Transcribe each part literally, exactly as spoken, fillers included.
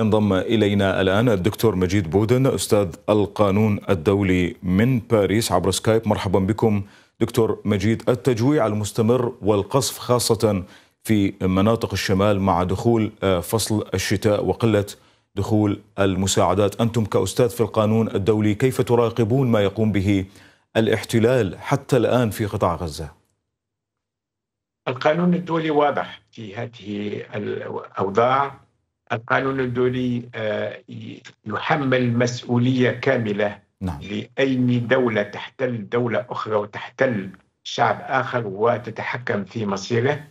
انضم إلينا الآن الدكتور مجيد بودن أستاذ القانون الدولي من باريس عبر سكايب. مرحبا بكم دكتور مجيد. التجويع المستمر والقصف خاصة في مناطق الشمال مع دخول فصل الشتاء وقلة دخول المساعدات، أنتم كأستاذ في القانون الدولي كيف تراقبون ما يقوم به الاحتلال حتى الآن في قطاع غزة؟ القانون الدولي واضح في هذه الأوضاع. القانون الدولي يحمل مسؤولية كاملة. نعم. لأي دولة تحتل دولة أخرى وتحتل شعب آخر وتتحكم في مصيره،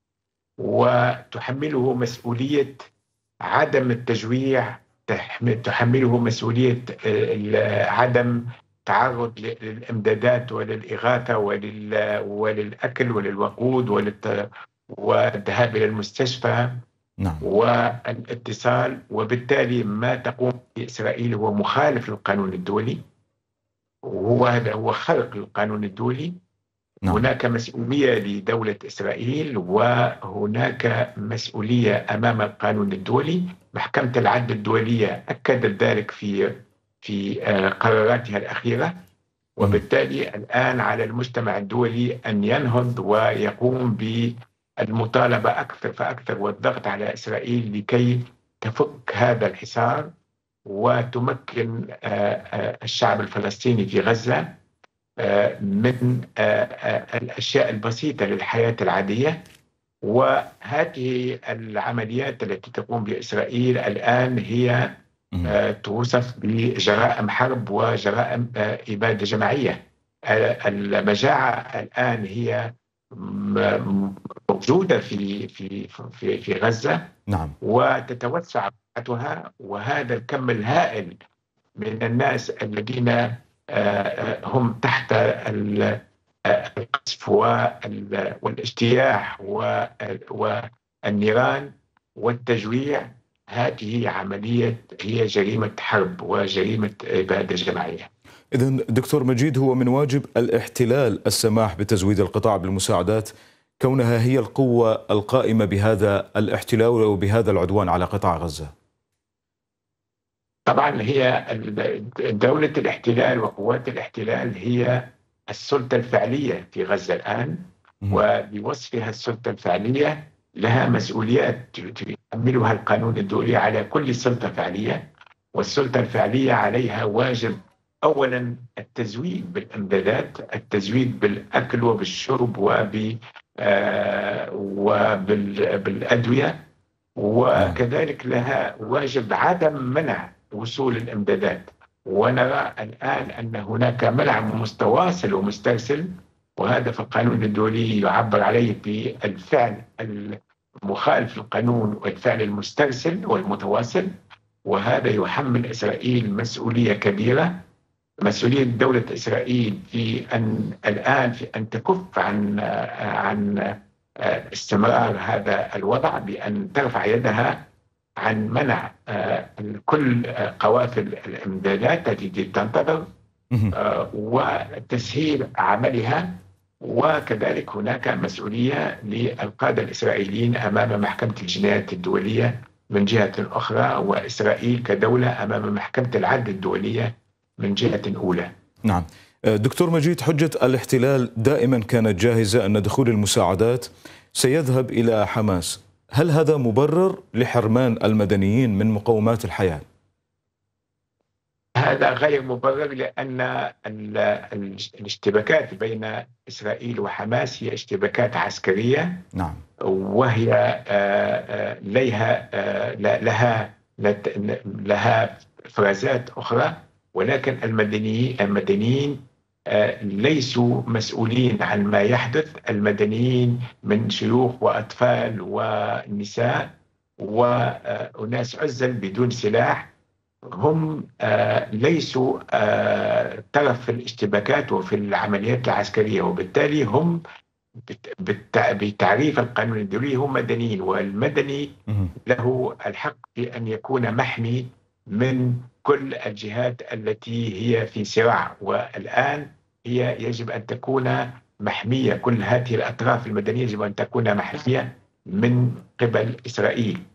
وتحمله مسؤولية عدم التجويع، تحمله مسؤولية عدم تعرض للإمدادات وللإغاثة وللأكل وللوقود والذهاب إلى المستشفى. نعم. والاتصال، وبالتالي ما تقوم به إسرائيل هو مخالف للقانون الدولي، وهو هذا هو خرق القانون الدولي. نعم. هناك مسؤولية لدولة إسرائيل وهناك مسؤولية أمام القانون الدولي. محكمة العدل الدولية أكدت ذلك في في قراراتها الأخيرة، وبالتالي الآن على المجتمع الدولي أن ينهض ويقوم بالمطالبة أكثر فأكثر والضغط على إسرائيل لكي تفك هذا الحصار وتمكن الشعب الفلسطيني في غزة من الأشياء البسيطة للحياة العادية. وهذه العمليات التي تقوم بإسرائيل الآن هي توصف بجرائم حرب وجرائم إبادة جماعية. المجاعة الآن هي موجودة في في في في غزة. نعم. وتتوسع بقعتها، وهذا الكم الهائل من الناس الذين هم تحت القصف والاجتياح والنيران والتجويع، هذه عملية هي جريمة حرب وجريمة إبادة جماعية. إذن دكتور مجيد، هو من واجب الاحتلال السماح بتزويد القطاع بالمساعدات كونها هي القوة القائمة بهذا الاحتلال وبهذا العدوان على قطاع غزة. طبعا هي دولة الاحتلال وقوات الاحتلال هي السلطة الفعلية في غزة الآن، وبوصفها السلطة الفعلية لها مسؤوليات يحملها القانون الدولي على كل سلطة فعلية. والسلطة الفعلية عليها واجب أولا التزويد بالإمدادات، التزويد بالأكل وبالشرب وب وبالأدوية، وكذلك لها واجب عدم منع وصول الإمدادات. ونرى الآن أن هناك منع متواصل ومسترسل، وهذا في القانون الدولي يعبر عليه بالفعل المخالف للقانون والفعل المسترسل والمتواصل. وهذا يحمل إسرائيل مسؤولية كبيرة، مسؤولية دولة إسرائيل في أن الآن في أن تكف عن عن استمرار هذا الوضع، بأن ترفع يدها عن منع كل قوافل الإمدادات التي تنتظر وتسهيل عملها. وكذلك هناك مسؤولية للقادة الإسرائيليين أمام محكمة الجنايات الدولية من جهة أخرى، وإسرائيل كدولة أمام محكمة العدل الدولية من جهة أولى. نعم. دكتور مجيد، حجة الاحتلال دائما كانت جاهزة أن دخول المساعدات سيذهب إلى حماس، هل هذا مبرر لحرمان المدنيين من مقومات الحياة؟ هذا غير مبرر، لأن الاشتباكات بين إسرائيل وحماس هي اشتباكات عسكرية. نعم. وهي لها لها لها فرازات أخرى، ولكن المدنيين المدنيين ليسوا مسؤولين عن ما يحدث. المدنيين من شيوخ وأطفال ونساء وناس عزل بدون سلاح، هم ليسوا طرف في الاشتباكات وفي العمليات العسكرية، وبالتالي هم بتعريف القانون الدولي هم مدنيين. والمدني له الحق في أن يكون محمي من كل الجهات التي هي في صراع، والآن هي يجب أن تكون محمية. كل هذه الأطراف المدنية يجب أن تكون محمية من قبل إسرائيل.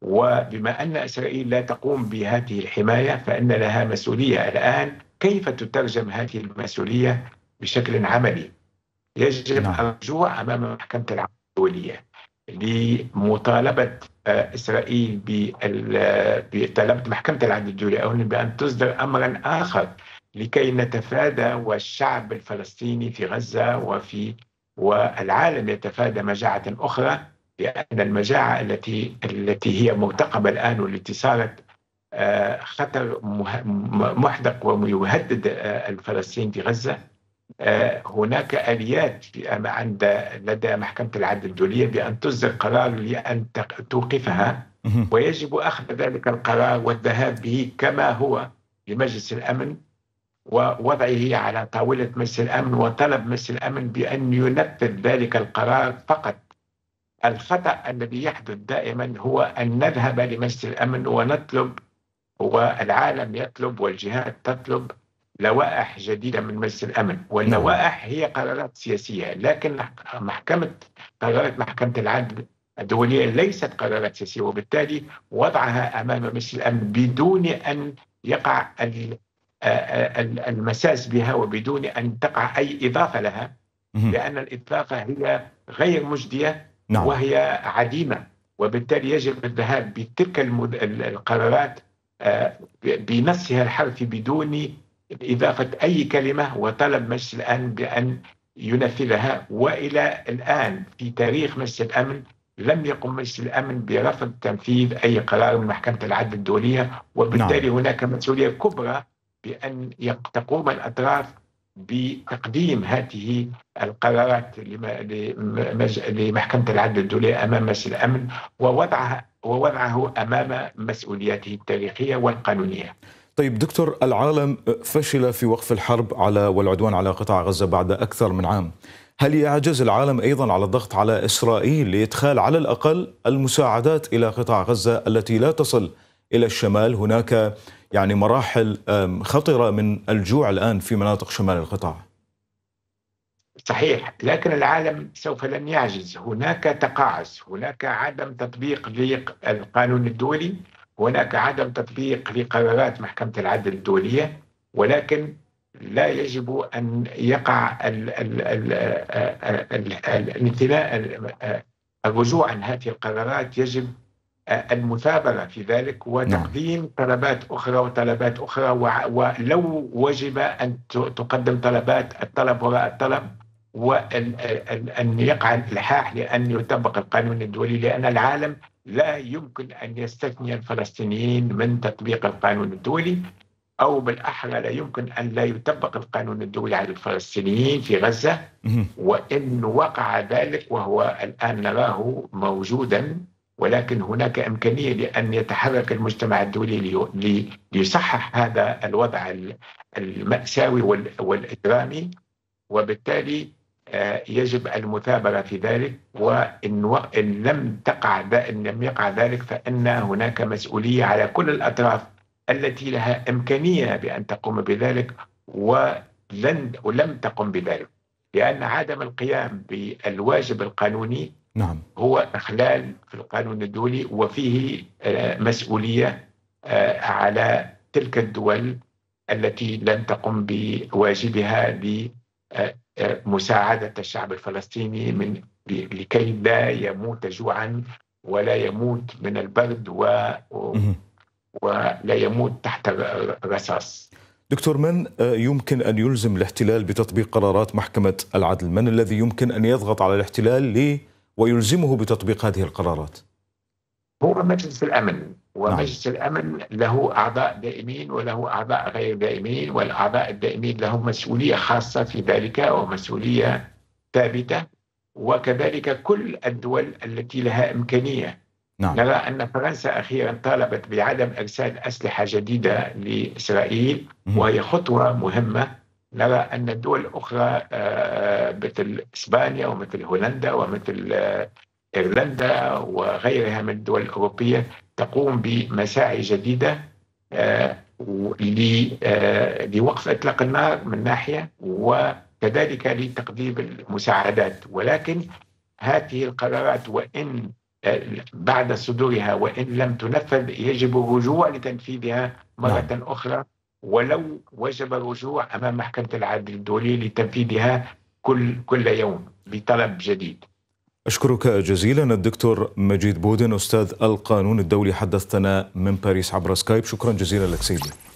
وبما أن إسرائيل لا تقوم بهذه الحماية فإن لها مسؤولية الآن. كيف تترجم هذه المسؤولية بشكل عملي؟ يجب نعم. الرجوع أمام محكمة العدل الدولية لمطالبة إسرائيل بطلب محكمة العدل الدولية أولا بأن تصدر أمرا آخر لكي نتفادى والشعب الفلسطيني في غزة وفي والعالم يتفادى مجاعة أخرى، لأن المجاعة التي التي هي مرتقبة الآن والتي صارت خطر محدق ويهدد الفلسطينيين في غزة، هناك آليات عند لدى محكمة العدل الدولية بأن تصدر قرار لأن توقفها، ويجب أخذ ذلك القرار والذهاب به كما هو لمجلس الأمن ووضعه على طاولة مجلس الأمن وطلب مجلس الأمن بأن ينفذ ذلك القرار فقط. الخطأ الذي يحدث دائما هو أن نذهب لمجلس الأمن ونطلب والعالم يطلب والجهات تطلب لوائح جديدة من مجلس الأمن، واللوائح هي قرارات سياسية، لكن محكمة قرارات محكمة العدل الدولية ليست قرارات سياسية، وبالتالي وضعها أمام مجلس الأمن بدون أن يقع المساس بها وبدون أن تقع أي إضافة لها، لأن الإضافة هي غير مجدية نعم. وهي عديمة، وبالتالي يجب الذهاب بتلك القرارات بنصها الحرفي بدون إضافة أي كلمة وطلب مجلس الأمن بأن ينفذها. وإلى الآن في تاريخ مجلس الأمن لم يقم مجلس الأمن برفض تنفيذ أي قرار من محكمة العدل الدولية، وبالتالي نعم. هناك مسؤولية كبرى بأن تقوم الأطراف بتقديم هذه القرارات لمحكمة العدل الدولية أمام مجلس الأمن ووضعها ووضعه أمام مسؤولياته التاريخية والقانونية. طيب دكتور، العالم فشل في وقف الحرب على والعدوان على قطاع غزة بعد أكثر من عام، هل يعجز العالم أيضا على الضغط على إسرائيل لإدخال على الأقل المساعدات إلى قطاع غزة التي لا تصل إلى الشمال؟ هناك يعني مراحل خطرة من الجوع الآن في مناطق شمال القطاع. صحيح، لكن العالم سوف لن يعجز. هناك تقاعس، هناك عدم تطبيق للقانون الدولي، هناك عدم تطبيق لقرارات محكمة العدل الدولية، ولكن لا يجب أن يقع الرجوع عن هذه القرارات. يجب المثابرة في ذلك وتقديم طلبات أخرى وطلبات أخرى، ولو وجب أن تقدم طلبات الطلب وراء الطلب، وأن يقع الإلحاح لأن يطبق القانون الدولي، لأن العالم لا يمكن أن يستثني الفلسطينيين من تطبيق القانون الدولي، أو بالأحرى لا يمكن أن لا يطبق القانون الدولي على الفلسطينيين في غزة. وإن وقع ذلك وهو الآن نراه موجودا، ولكن هناك إمكانية لأن يتحرك المجتمع الدولي ليصحح هذا الوضع المأساوي والإجرامي، وبالتالي يجب المثابرة في ذلك. وإن لم تقع إن لم يقع ذلك فإن هناك مسؤولية على كل الأطراف التي لها إمكانية بأن تقوم بذلك ولن ولم تقم بذلك، لأن عدم القيام بالواجب القانوني نعم. هو إخلال في القانون الدولي، وفيه مسؤولية على تلك الدول التي لم تقم بواجبها لمساعدة الشعب الفلسطيني من لكي لا يموت جوعا ولا يموت من البرد و ولا يموت تحت الرصاص. دكتور، من يمكن أن يلزم الاحتلال بتطبيق قرارات محكمة العدل؟ من الذي يمكن أن يضغط على الاحتلال لي ويلزمه بتطبيق هذه القرارات؟ هو مجلس الأمن، ومجلس نعم. الأمن له أعضاء دائمين وله أعضاء غير دائمين، والأعضاء الدائمين لهم مسؤولية خاصة في ذلك ومسؤولية ثابتة، وكذلك كل الدول التي لها إمكانية. نعم. نرى أن فرنسا أخيرا طالبت بعدم إرسال أسلحة جديدة لإسرائيل، وهي خطوة مهمة. نرى أن الدول الأخرى مثل إسبانيا ومثل هولندا ومثل إيرلندا وغيرها من الدول الأوروبية تقوم بمساعي جديدة لوقف إطلاق النار من ناحية، وكذلك لتقديم المساعدات. ولكن هذه القرارات وإن بعد صدورها وإن لم تنفذ يجب الرجوع لتنفيذها مرة نعم. أخرى، ولو وجب الرجوع أمام محكمة العدل الدولي لتنفيذها كل كل يوم بطلب جديد. أشكرك جزيلا الدكتور مجيد بودن أستاذ القانون الدولي، حدثتنا من باريس عبر سكايب. شكرا جزيلا لك سيدي.